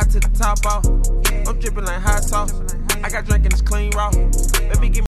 took the top off. I'm dripping like hot sauce. I got drink and it's clean raw. Baby, give me